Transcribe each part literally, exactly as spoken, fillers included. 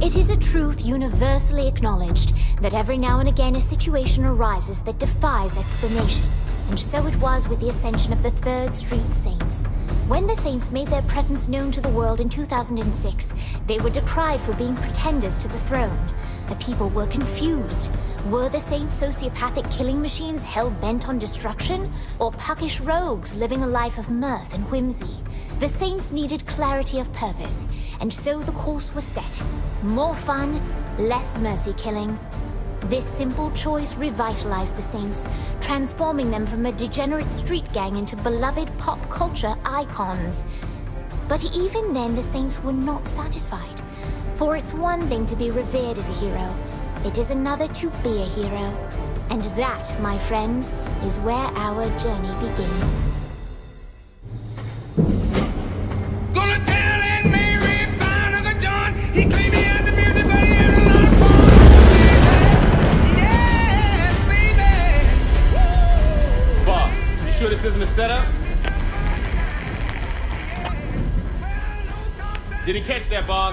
It is a truth universally acknowledged that every now and again a situation arises that defies explanation. And so it was with the ascension of the Third Street Saints. When the Saints made their presence known to the world in two thousand six, they were decried for being pretenders to the throne. The people were confused. Were the Saints sociopathic killing machines hell-bent on destruction? Or puckish rogues living a life of mirth and whimsy? The Saints needed clarity of purpose, and so the course was set. More fun, less mercy killing. This simple choice revitalized the Saints, transforming them from a degenerate street gang into beloved pop culture icons. But even then, the Saints were not satisfied. For it's one thing to be revered as a hero, it is another to be a hero. And that, my friends, is where our journey begins. Gonna tell Aunt Mary about Uncle John. He claimed he has the music, but he had a lot of fun. Yeah, baby. Boss, you sure this isn't a setup? Didn't catch that, boss.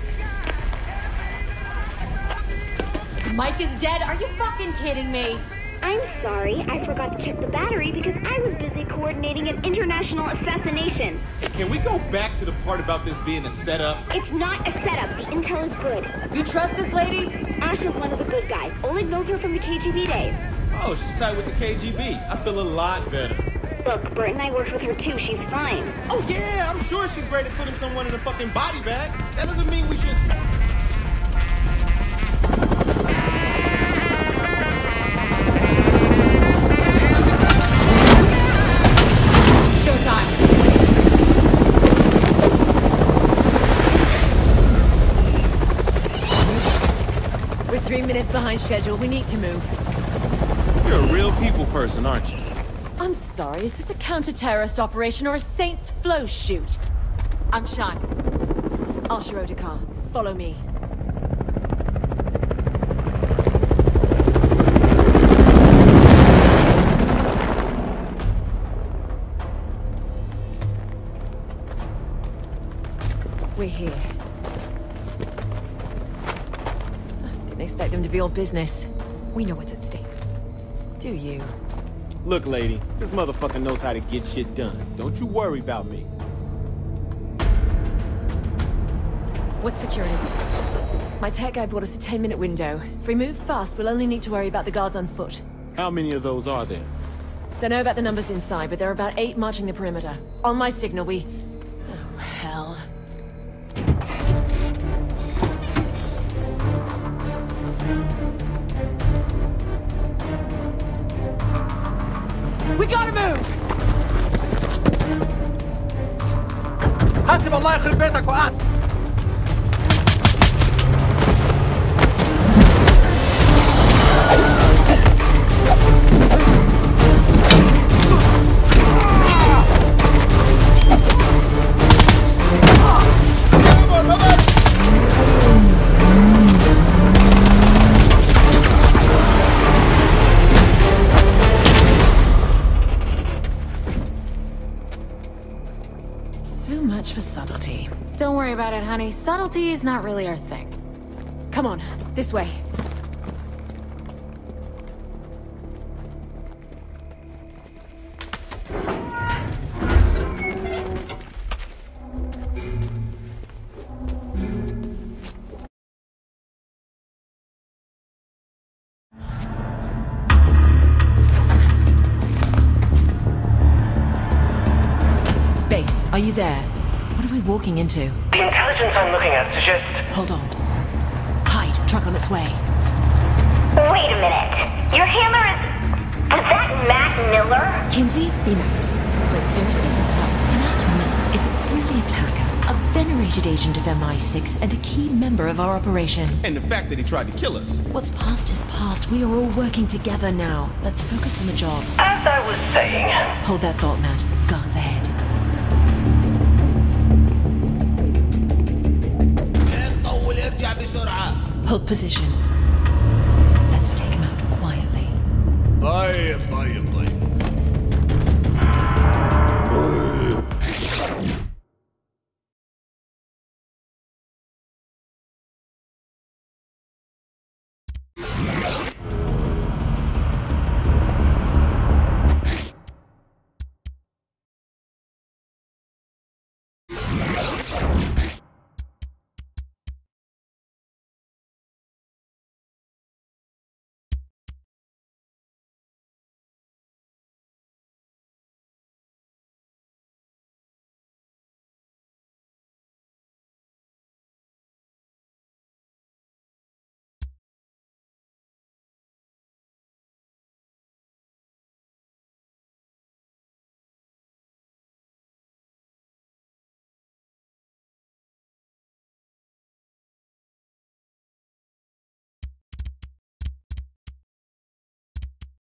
Mike is dead? Are you fucking kidding me? I'm sorry, I forgot to check the battery because I was busy coordinating an international assassination. Hey, can we go back to the part about this being a setup? It's not a setup. The intel is good. You trust this lady? Asha's one of the good guys. Oleg knows her from the K G B days. Oh, she's tight with the K G B. I feel a lot better. Look, Bert and I worked with her too. She's fine. Oh yeah, I'm sure she's great at putting someone in a fucking body bag. That doesn't mean we should... Three minutes behind schedule. We need to move. You're a real people person, aren't you? I'm sorry, is this a counter-terrorist operation or a Saints flow shoot? I'm Sean. Asha Odekar, follow me. We're here. Expect them to be all business. We know what's at stake. Do you? Look, lady, this motherfucker knows how to get shit done. Don't you worry about me. What's security? My tech guy brought us a ten minute window. If we move fast, we'll only need to worry about the guards on foot. How many of those are there? Don't know about the numbers inside, but there are about eight marching the perimeter. On my signal, we... Oh, hell. We gotta move! حاسب الله يخرب بيتك وقعت. So much for subtlety. Don't worry about it, honey. Subtlety is not really our thing. Come on, this way. Base, are you there? What are we walking into? The intelligence I'm looking at suggests... Hold on. Hide, truck on its way. Wait a minute. Your handler is... Is that Matt Miller? Kinsey, be nice. But seriously, Matt Miller is a brilliant hacker, a venerated agent of M I six, and a key member of our operation. And the fact that he tried to kill us. What's past is past. We are all working together now. Let's focus on the job. As I was saying... Hold that thought, Matt. Guards ahead. Hold position. Let's take him out quietly. طيب طيب طيب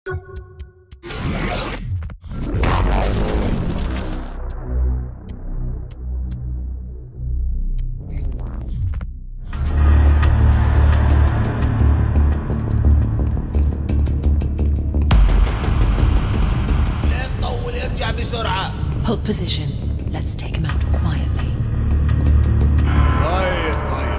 Hold position. Let's take him out quietly. طيب طيب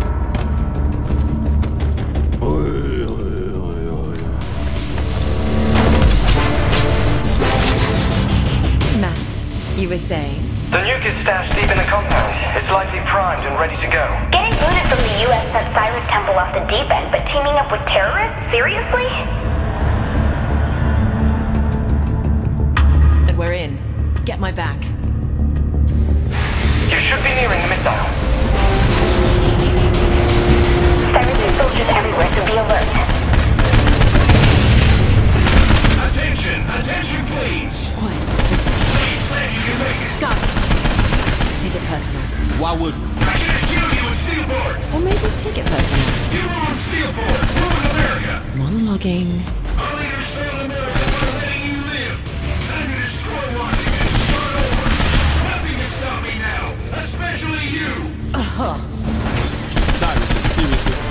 طيب. Matt, you were saying? The nuke is stashed deep in the compound. It's likely primed and ready to go. Getting booted from the U S sent Cyrus Temple off the deep end, but teaming up with terrorists? Seriously? But we're in. Get my back. You should be nearing the missile. Cyrus' soldiers everywhere, so be alert. Attention, attention, please. Quiet. Listen. Please, man, you can make it. Got it. Take it personal. Why would we? I can't kill you in Steelport. Or maybe take it personal. You ruined Steelport, ruined America. Monologuing. Our leaders failed America by letting you live. Time to destroy Washington and start over. Nothing can stop me now, especially you. Uh-huh. Cyrus is serious with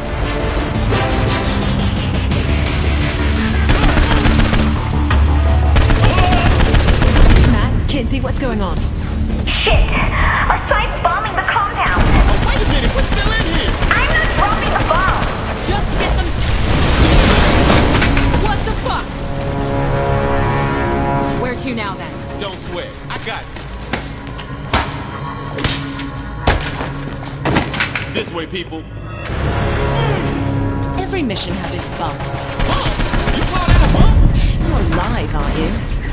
Matt, Kinsey, what's going on? Shit! Our side's bombing the compound! Oh, wait a minute, we're still in here! I'm not dropping the bomb! Just get them. What the fuck? Where to now then? Don't sweat. I got it. This way, people. Every mission has its bumps. Bump? You call that a bump? You're alive, are you?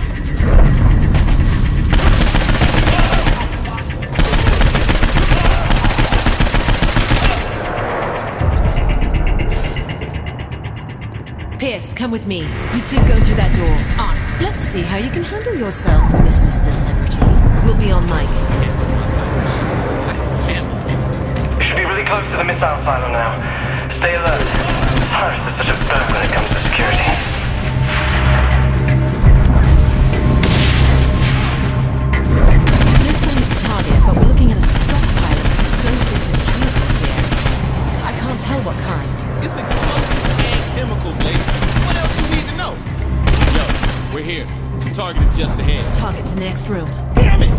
Pierce, come with me. You two go through that door. On. Let's see how you can handle yourself, Mister Celebrity. We'll be on mic. We should be really close to the missile silo now. Stay alert. Cyrus is such a bird when it comes to security. No sign of the target, but we're looking at a stockpile of explosives and chemicals here. I can't tell what kind. It's explosives and chemicals, lady. What else you need to know? Yo, we're here. The target is just ahead. Target's in the next room. Damn it!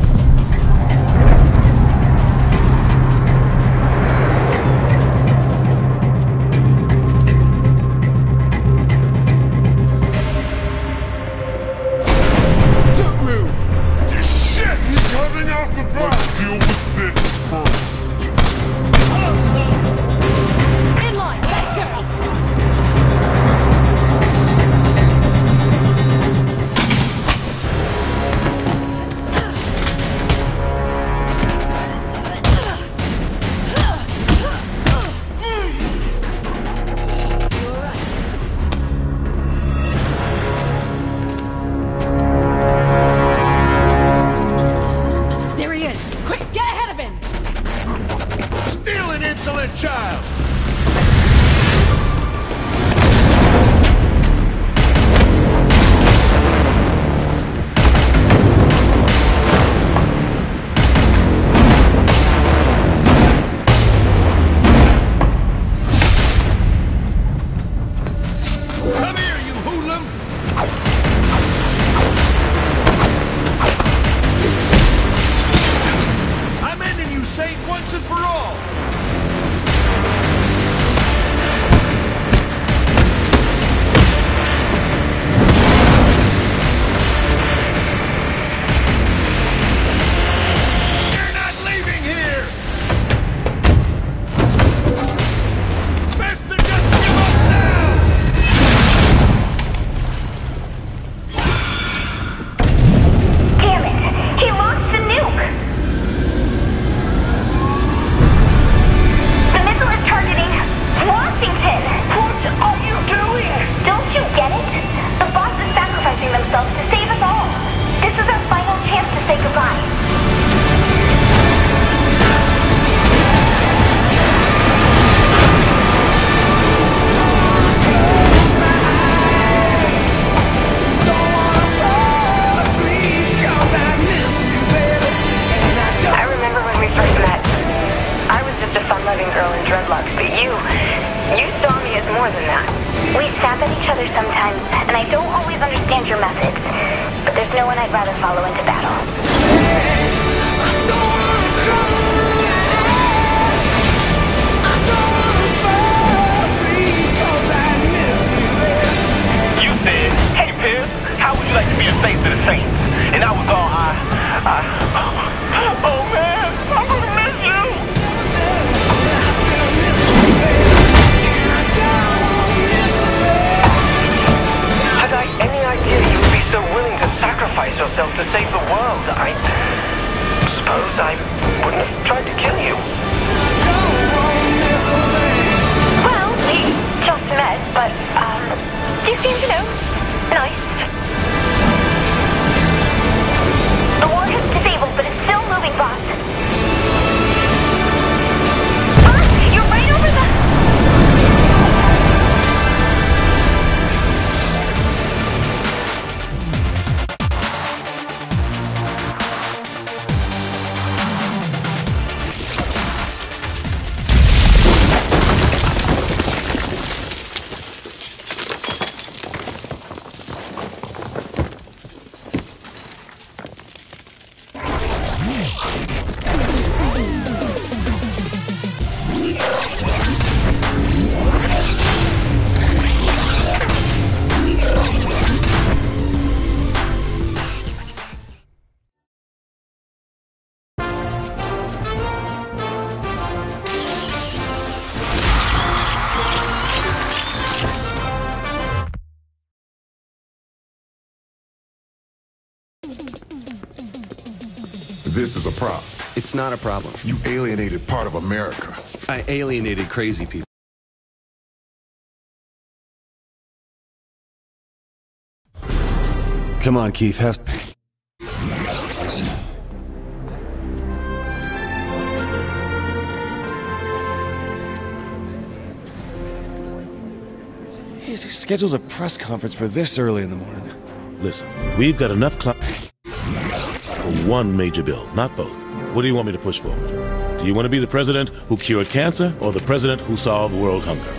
Don't move! This shit! He's coming out the back! Let's deal with this first. In line. Let's go. There he is. Quick, get each other sometimes, and I don't always understand your methods. But there's no one I'd rather follow into battle. You said, hey, Pierce, how would you like to be a saint to the saints? And I was all, I, I, oh man, I'm gonna miss you. Had I any idea you would be so willing to sacrifice yourself to save the world, I suppose I wouldn't have tried to kill you. Well, we just met, but, um, you seem to know. Nice. The war has disabled, but it's still moving, boss. Boss, you're right over the... This is a problem. It's not a problem. You alienated part of America. I alienated crazy people. Come on, Keith. Have... He schedules a press conference for this early in the morning. Listen, we've got enough clout for one major bill, not both. What do you want me to push forward? Do you want to be the president who cured cancer or the president who solved world hunger?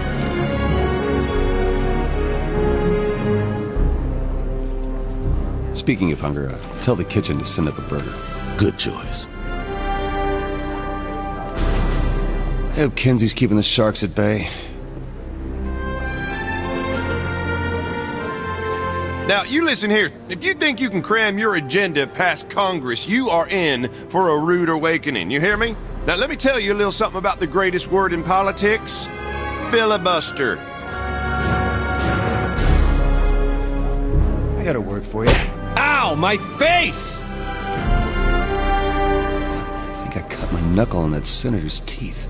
Speaking of hunger, uh, tell the kitchen to send up a burger. Good choice. I hope Kenzie's keeping the sharks at bay. Now, you listen here. If you think you can cram your agenda past Congress, you are in for a rude awakening. You hear me? Now, let me tell you a little something about the greatest word in politics. Filibuster. I got a word for you. Ow, my face! I think I cut my knuckle on that senator's teeth.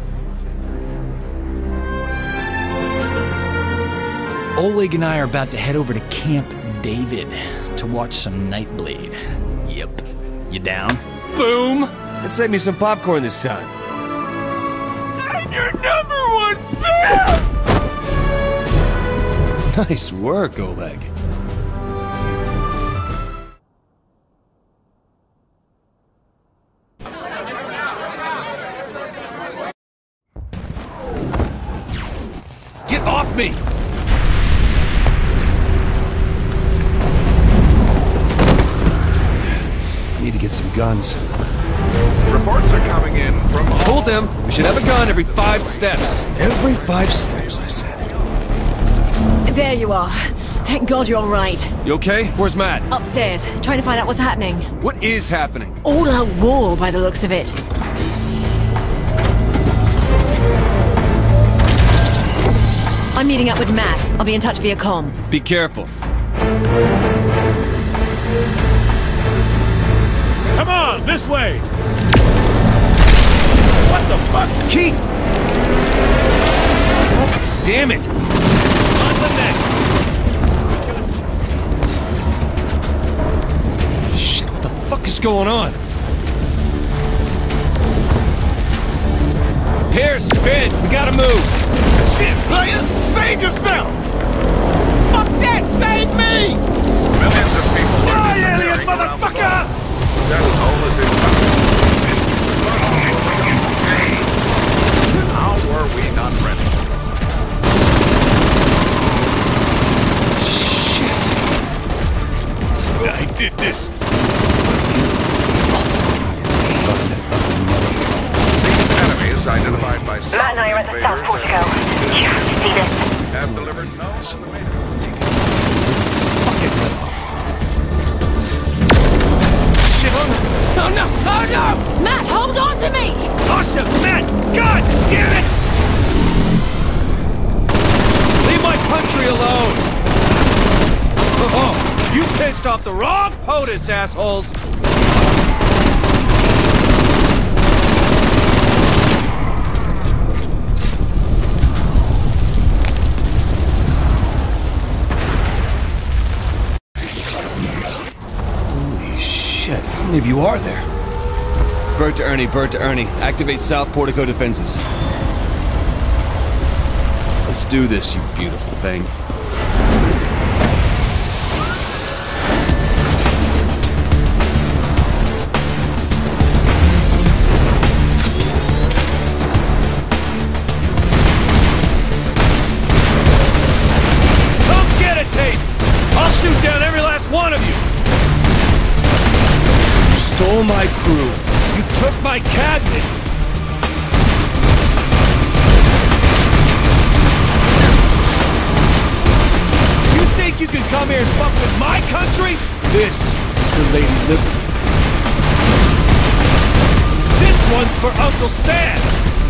Oleg and I are about to head over to Camp David to watch some Nightblade. Yep. You down? Boom! And save me some popcorn this time. I'm your number one fan! Nice work, Oleg. Get off me! Need to get some guns. Reports are coming in from... Hold them! We should have a gun every five steps. Every five steps, I said. There you are. Thank God you're all right. You okay? Where's Matt? Upstairs, trying to find out what's happening. What is happening? All out war by the looks of it. I'm meeting up with Matt. I'll be in touch via comm. Be careful. Come on, this way! What the fuck? Keith! God damn it! On the next! Shit, what the fuck is going on? Pierce, Ben, we gotta move! Shit, player! Save yourself! Fuck that! Save me! Millions of people are Die, alien disappearing around the motherfucker! globe. That's all of this. How were we not ready? did this. Enemies identified by Matt and I are at the South Portico. You have to see this. have delivered no Shit, oh no! Oh no! Oh no! Matt, hold on to me! Asha! Matt! God damn it! Leave my country alone! Oh, you pissed off the wrong POTUS, assholes! How many of you are there? Bird to Ernie, Bird to Ernie. Activate South Portico defenses. Let's do this, you beautiful thing. Come get a taste! I'll shoot down every last one of you! Stole my crew. You took my cabinet. You think you can come here and fuck with my country? This is for Lady Liberty. This one's for Uncle Sam.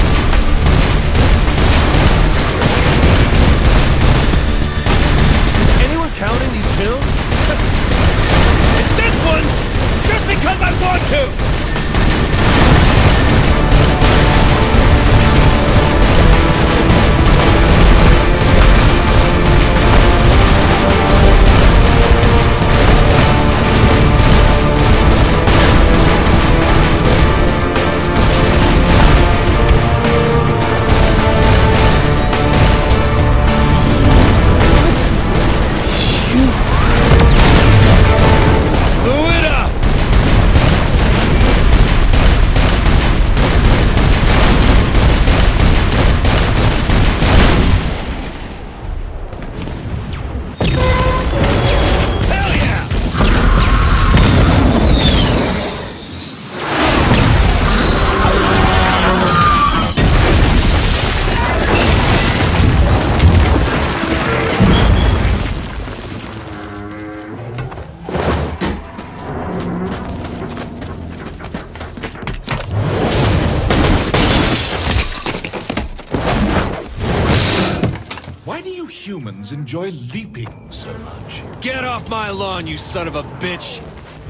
Is anyone counting these kills? And this one's just because I want to! Humans enjoy leaping so much. Get off my lawn, you son of a bitch!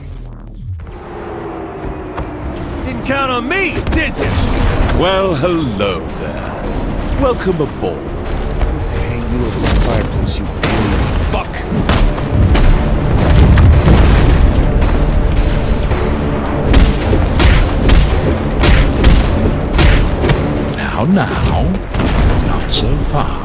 Didn't count on me, did you? Well, hello there. Welcome aboard. I'll hang you over the fireplace, you alien fuck! Now, now. Not so fast.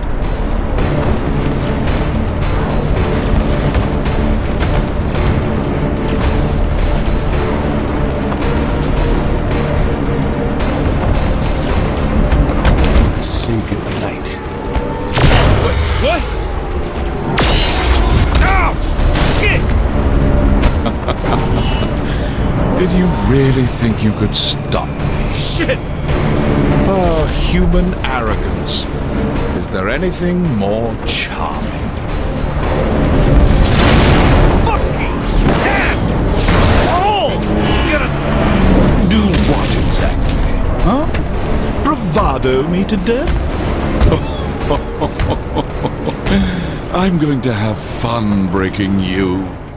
Say goodnight. What? What? Ow! Shit! Did you really think you could stop me? Shit! Oh, human arrogance. Is there anything more charming? Fucking ass! Oh! You gotta... Do what exactly? Huh? Bravado me to death? I'm going to have fun breaking you.